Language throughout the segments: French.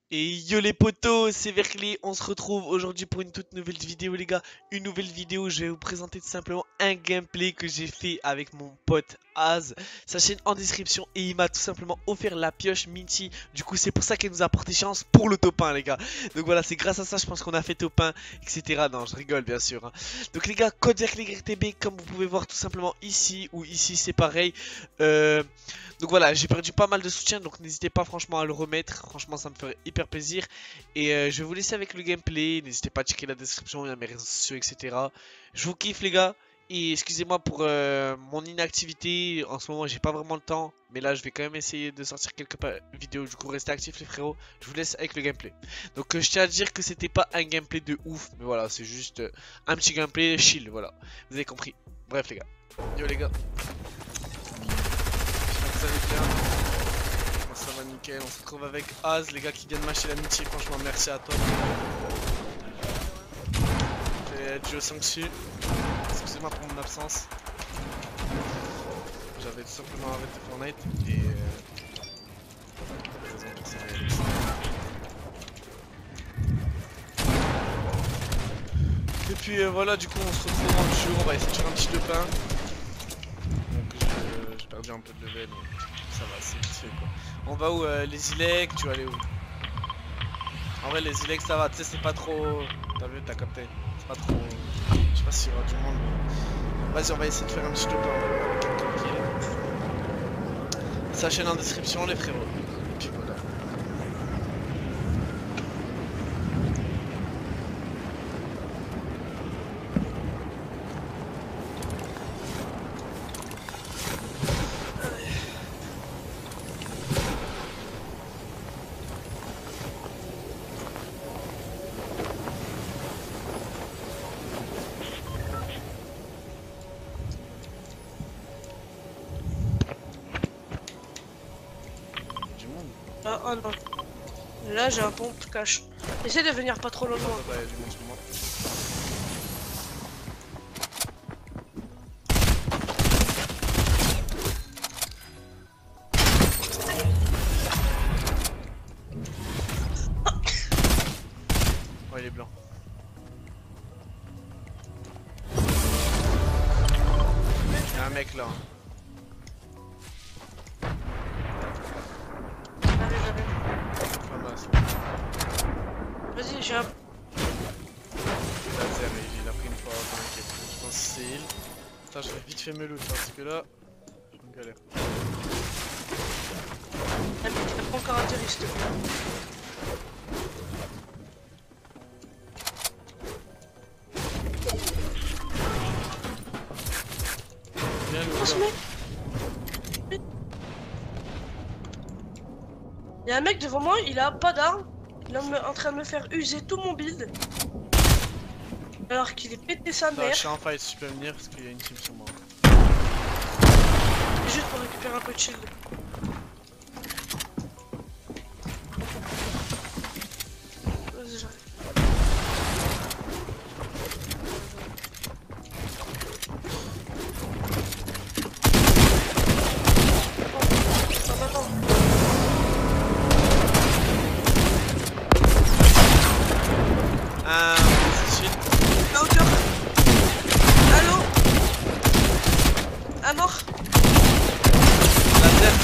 Et yo les potos, c'est Verclé, on se retrouve aujourd'hui pour une toute nouvelle vidéo les gars. Une nouvelle vidéo, je vais vous présenter tout simplement un gameplay que j'ai fait avec mon pote Az. Sa chaîne en description et il m'a tout simplement offert la pioche Minty. Du coup c'est pour ça qu'elle nous a porté chance pour le top 1 les gars. Donc voilà, c'est grâce à ça je pense qu'on a fait top 1, etc. Non je rigole bien sûr hein. Donc les gars, code VercléRTB comme vous pouvez voir tout simplement ici ou ici c'est pareil. Donc voilà, j'ai perdu pas mal de soutien, donc n'hésitez pas franchement à le remettre. Franchement, ça me ferait hyper plaisir. Et je vais vous laisser avec le gameplay. N'hésitez pas à checker la description, il y a mes réseaux sociaux, etc. Je vous kiffe, les gars. Et excusez-moi pour mon inactivité. En ce moment, j'ai pas vraiment le temps. Mais là, je vais quand même essayer de sortir quelques vidéos. Du coup, restez actifs, les frérots. Je vous laisse avec le gameplay. Donc, je tiens à dire que c'était pas un gameplay de ouf. Mais voilà, c'est juste un petit gameplay chill. Voilà, vous avez compris. Bref, les gars. Yo, les gars. Ça allait bien. Moi, ça va nickel. On se retrouve avec Az, les gars qui viennent mâcher l'amitié. Franchement, merci à toi. J'ai Joe Sangsu. Excusez-moi pour mon absence. J'avais tout simplement arrêté Fortnite et raison personnelle. Et puis voilà, du coup, on se retrouve dans le jeu. On va essayer de faire un petit de pain. Donc, j'ai perdu un peu de level, mais ça va, c'est vite fait quoi. On va où les Ilex, tu vas aller où? En vrai, les Ilex ça va, tu sais, c'est pas trop. T'as vu, t'as capté. C'est pas trop. Je sais pas s'il y aura du monde. Vas-y, on va essayer de faire un petit tour avec un tranquille. Sa chaîne en description, les frérots. Et puis voilà. Du monde. Ah, oh non. Là j'ai un pompe cache. Essaye de venir pas trop loin. Ouais, il y a du monde sur moi. Oh, il est blanc. Il y a un mec là. Hein. Allez, j'arrive. Ah bah, c'est Vas-y, j'ai un. laser, il a pris une fois, t'inquiète. Je pense que c'est il. Attends, je vais vite fait me loot parce que là, je me galère. Elle prend caractéristique. Viens, nous, Oh, ce gars. mec. Il y a un mec devant moi, il a pas d'arme. Il est en train de me faire user tout mon build. Alors qu'il est pété sa Attends, mère. je suis en fight si tu peux venir parce qu'il y a une team sur moi. Juste pour récupérer un peu de shield. Vas-y, j'arrive. Attends, attends. C'est chill. La hauteur. Allô. À mort. Laser.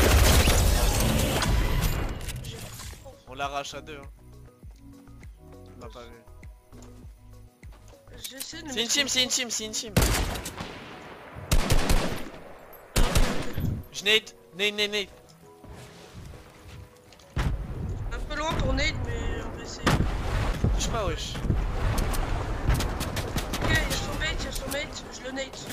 On l'arrache à deux. Hein. On l'a pas vu. J'essaie de C'est une mettre team, un- c'est une team, c'est une team. Je nade, nade. Un peu loin pour nade, mais on va essayer. Je sais pas, wesh. Ok, il y a son mate, je le nade.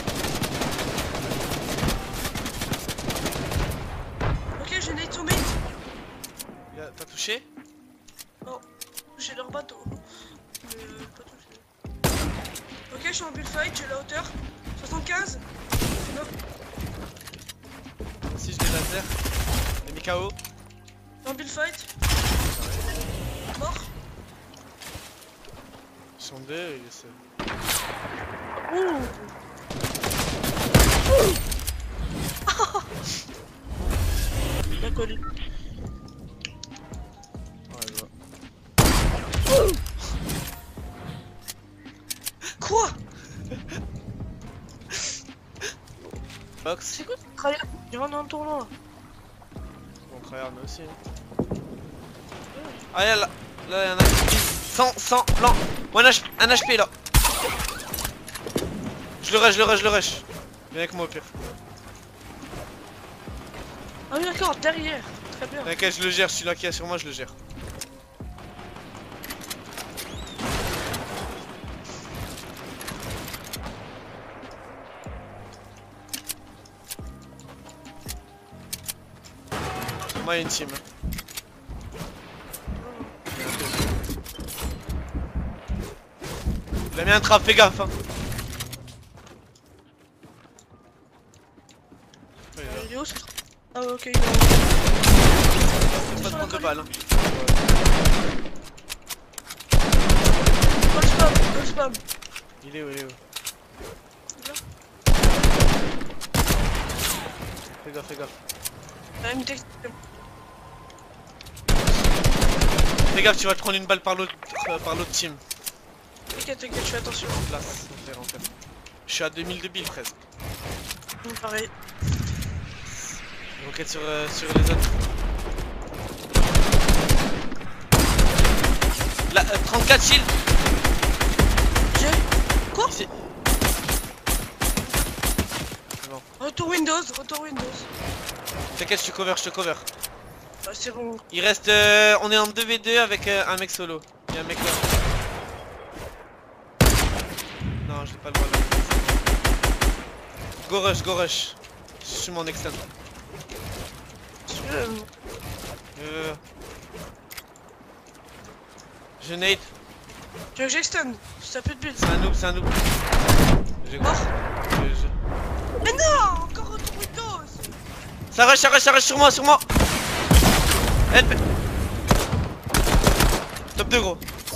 Ok, je nade son mate. T'as touché? Non, j'ai leur bateau. Mais pas touché. Ok, je suis en bullfight, j'ai la hauteur. 75. Non, Si je l'ai laser. J'ai mis KO. en bullfight. Mort. Ils sont deux, il est seul. Ouh. Il a collé. Ouais, je vois. Quoi? Fox. C'est quoi ce tryhard? Il rentre dans le tournoi. On regarde nous aussi. Ah là, là y'en a qui 100, blanc. Ou un HP là. Je le rush. Viens avec moi au pire. Ah oui d'accord, derrière. Très bien. T'inquiète, je le gère, celui-là qui est sur moi, je le gère. Moi, il y a une team. Il a mis un trap, fais gaffe. Hein. Il est où ce truc? Ah ok, il est Pas de prendre de balles. Hein. Go spam. Il est où? Là. Fais gaffe. Une texte. Fais gaffe, tu vas te prendre une balle par l'autre team. T'inquiète, je fais attention. Là, en fait. Je suis à 2000 de billes presque. Pareil. Roquette sur les autres. Là, 34 shield. J'ai. Quoi? Ici. C'est bon. Retour Windows. T'inquiète, je te cover. Ah, c'est bon. Il reste. On est en 2v2 avec un mec solo. Il y a un mec là. Non, je l'ai pas le droit là. Go rush. Je suis mon extend. Je nade. Tu veux que j'extend? Ça peut te build. C'est un noob. J'ai Mort. je- Mais non! Encore retour Windows! Ça rush sur moi. Help. Top 2 gros.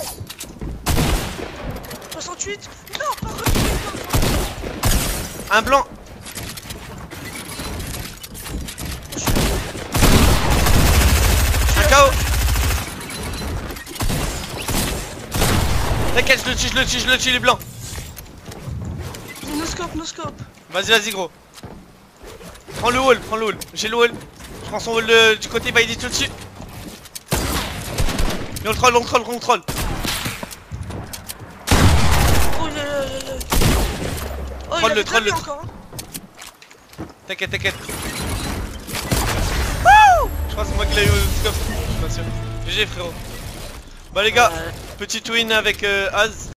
68? Non, pas retour Windows! Un blanc. Un KO. T'inquiète, je le tue les blancs. No scope. Vas-y gros. Prends le wall. J'ai le wall. Je prends son wall du côté, bah il est tout dessus. Et on le troll. Oh là. Oh, Troll il le, a troll le. encore. Hein. T'inquiète. Je crois que c'est moi qui l'ai eu au scope. Je suis pas sûr. GG frérot. Bah les gars, petit win avec Az.